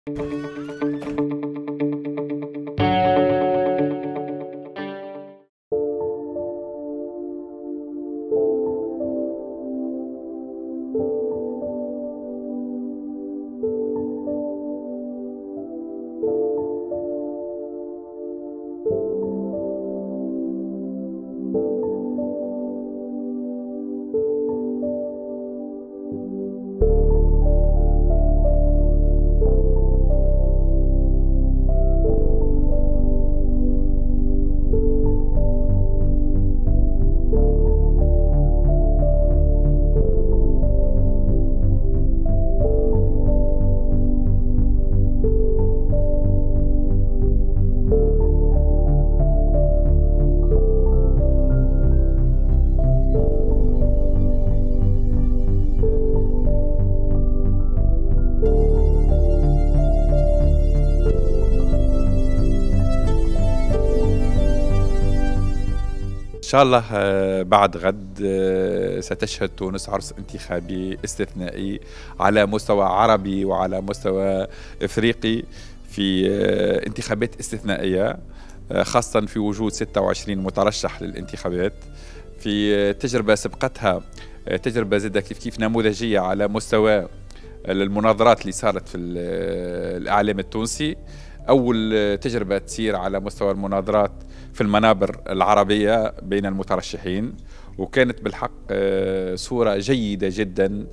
إن شاء الله بعد غد ستشهد تونس عرس انتخابي استثنائي على مستوى عربي وعلى مستوى إفريقي في انتخابات استثنائية، خاصة في وجود 26 مترشح للانتخابات في تجربة سبقتها تجربة زادة كيف نموذجية على مستوى المناظرات اللي صارت في الإعلام التونسي. أول تجربة تصير على مستوى المناظرات في المنابر العربية بين المترشحين، وكانت بالحق صورة جيدة جدا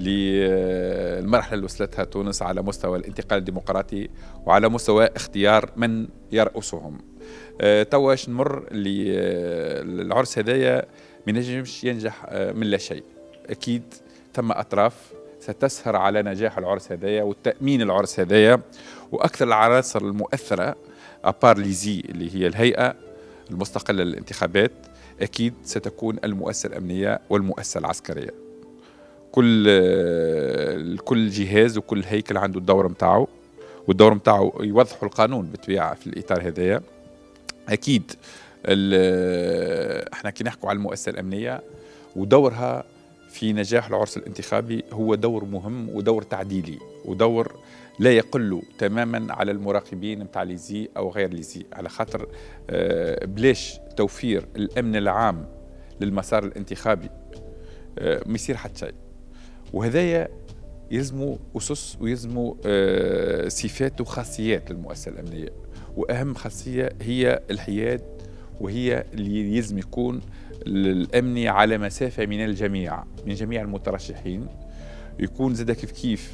للمرحلة اللي وصلتها تونس على مستوى الانتقال الديمقراطي وعلى مستوى اختيار من يرأسهم. تواش نمر للعرس هذايا ما ينجمش ينجح من لا شيء، أكيد ثم أطراف ستسهر على نجاح العرس هذايا والتأمين العرس هذايا. وأكثر العناصر المؤثرة أبار ليزي اللي هي الهيئة المستقلة للانتخابات أكيد ستكون المؤسسة الأمنية والمؤسسة العسكرية. كل جهاز وكل هيكل عنده الدور متاعه، والدور متاعه يوضحوا القانون بالطبيعة في الإطار هذايا. أكيد احنا كي نحكوا على المؤسسة الأمنية ودورها في نجاح العرس الانتخابي هو دور مهم ودور تعديلي ودور لا يقل تماما على المراقبين متاع ليزي او غير ليزي، على خاطر بلاش توفير الامن العام للمسار الانتخابي ما يصير حتى شيء. وهذايا يلزموا اسس ويلزموا صفات وخاصيات للمؤسسه الامنيه، واهم خاصيه هي الحياد، وهي اللي يلزم يكون الامني على مسافه من الجميع، من جميع المترشحين، يكون زاد كيف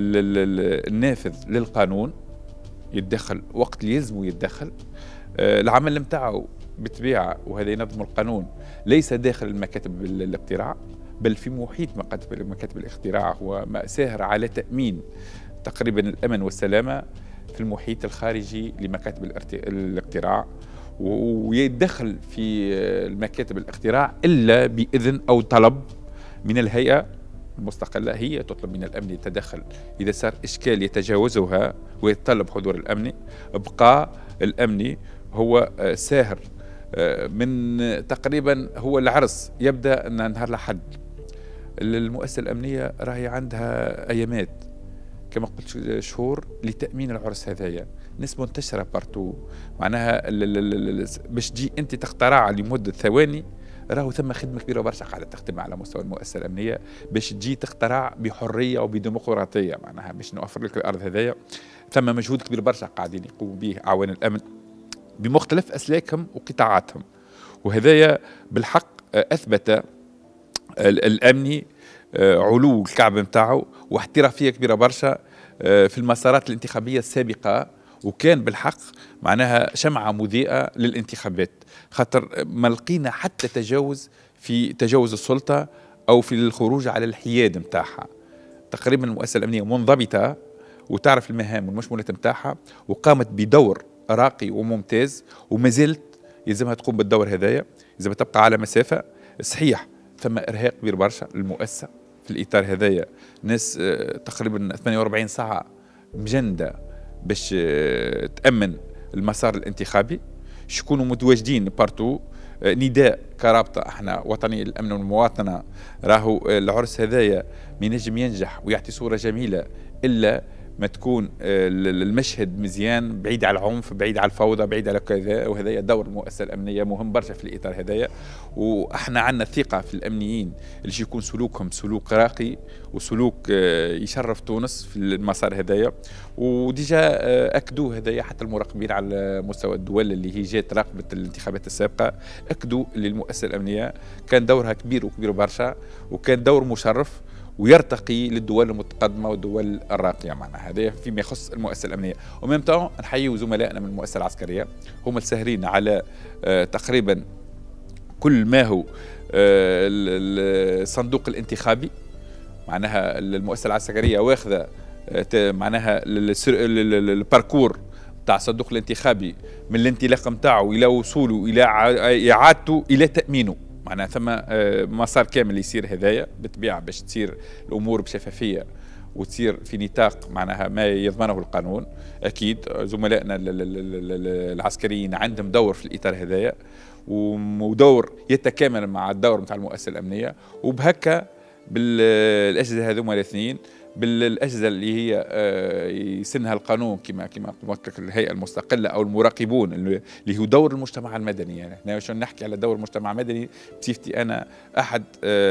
النافذ للقانون يتدخل وقت اللي يلزمه يتدخل. العمل نتاعو بالطبيعه وهذا ينظم القانون ليس داخل المكاتب الاقتراع بل في محيط مكاتب الاقتراع، هو ساهر على تامين تقريبا الامن والسلامه في المحيط الخارجي لمكاتب الاقتراع، ويتدخل في المكاتب الاقتراع الا باذن او طلب من الهيئه المستقلة. هي تطلب من الأمن التدخل إذا صار إشكال يتجاوزها ويتطلب حضور الأمني. بقى الأمني هو ساهر من تقريبا هو العرس يبدأ نهار الأحد. المؤسسة الأمنية راهي عندها أيامات كما قلت شهور لتأمين العرس هذايا، ناس منتشرة بارتو، معناها باش تجي أنت تخترع لمدة ثواني راهو ثم خدمة كبيرة برشا قاعدة تخدم على مستوى المؤسسة الأمنية باش تجي تخترع بحرية وبديمقراطية، معناها باش نوفر لك الأرض هذايا. ثم مجهود كبير برشا قاعدين يقوموا به أعوان الأمن بمختلف أسلاكهم وقطاعاتهم، وهذايا بالحق أثبت الأمني علو الكعب نتاعو واحترافية كبيرة برشا في المسارات الانتخابية السابقة، وكان بالحق معناها شمعة مضيئة للانتخابات، خاطر ما لقينا حتى في تجاوز السلطة أو في الخروج على الحياد نتاعها. تقريبا المؤسسة الأمنية منضبطة وتعرف المهام والمشمولات نتاعها، وقامت بدور راقي وممتاز، وما زالت يلزمها تقوم بالدور هذايا، يلزمها تبقى على مسافة. صحيح ثم إرهاق كبير برشا للمؤسسة في الإطار هذايا، ناس تقريبا 48 ساعة مجندة باش تأمن المسار الانتخابي، شكونوا متواجدين بارتو. نداء كرابطة احنا وطني الأمن والمواطنة، راهو العرس هذايا ما ينجم ينجح ويعطي صورة جميلة إلا ما تكون المشهد مزيان، بعيد على العنف، بعيد على الفوضى، بعيد على كذا. وهذا دور المؤسسه الامنيه مهم برشا في الاطار هذايا. واحنا عندنا ثقه في الامنيين اللي يكون سلوكهم سلوك راقي وسلوك يشرف تونس في المسار هذايا. وديجا اكدوا هذايا حتى المراقبين على مستوى الدول اللي هي جات راقبت الانتخابات السابقه، اكدوا للمؤسسه الامنيه كان دورها كبير وكبير برشا، وكان دور مشرف ويرتقي للدول المتقدمه والدول الراقيه. معناها هذا فيما يخص المؤسسه الامنيه. وميم طون نحيي زملائنا من المؤسسه العسكريه، هم الساهرين على تقريبا كل ما هو الصندوق الانتخابي. معناها المؤسسه العسكريه واخذه معناها الباركور تاع الصندوق الانتخابي من الانطلاق نتاعو الى وصوله الى اعادته الى تامينه. معناها ثم مسار كامل يصير هذايا بالطبيعه باش تصير الامور بشفافيه وتصير في نطاق معناها ما يضمنه القانون. اكيد زملائنا العسكريين عندهم دور في الاطار هذايا، ودور يتكامل مع الدور نتاع المؤسسه الامنيه. وبهكا بالاجهزه هذوما الاثنين، بالاجهزه اللي هي يسنها القانون كما قلت لك الهيئه المستقله او المراقبون اللي هو دور المجتمع المدني. يعني احنا شنو نحكي على دور المجتمع المدني بصفتي انا احد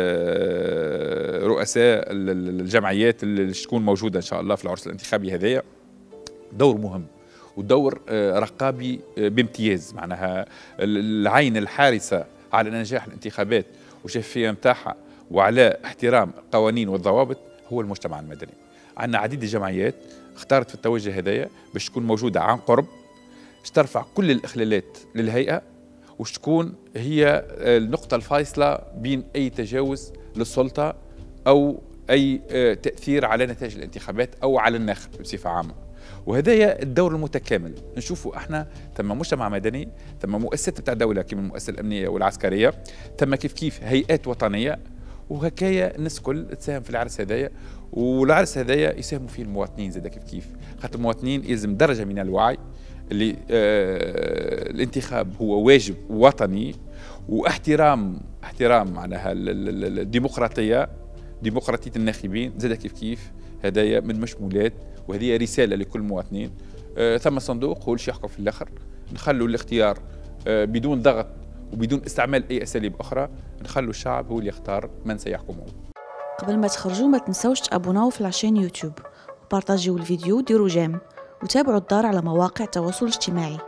رؤساء الجمعيات اللي تكون موجوده ان شاء الله في العرس الانتخابي هذايا. دور مهم ودور رقابي بامتياز. معناها العين الحارسه على نجاح الانتخابات والشفافيه نتاعها وعلى احترام القوانين والضوابط هو المجتمع المدني. عندنا عديد الجمعيات اختارت في التوجه هذايا باش تكون موجوده عن قرب، باش ترفع كل الاخلالات للهيئه، وش تكون هي النقطه الفاصله بين اي تجاوز للسلطه او اي تاثير على نتائج الانتخابات او على الناخب بصفه عامه. وهذايا الدور المتكامل نشوفوا احنا. ثم مجتمع مدني، ثم مؤسسات بتاع الدوله كما المؤسسه الامنيه والعسكريه، ثم كيف هيئات وطنيه، وهكايا الناس الكل تساهم في العرس هذايا. والعرس هذايا يساهموا فيه المواطنين زاد كيف خاطر المواطنين يلزم درجه من الوعي اللي الانتخاب هو واجب وطني، واحترام معناها الديمقراطيه، ديمقراطيه الناخبين زاد كيف هدايا من مشمولات. وهذه رساله لكل المواطنين. ثم صندوق هو اللي يحكم في الاخر، نخلوا الاختيار بدون ضغط وبدون استعمال اي اساليب اخرى، نخلوا الشعب هو اللي يختار من سيحكمه. قبل ما تخرجوا ما تنسوش تابوناو في العشان يوتيوب وبارطاجيو الفيديو وديروا جيم وتابعوا الدار على مواقع التواصل الاجتماعي.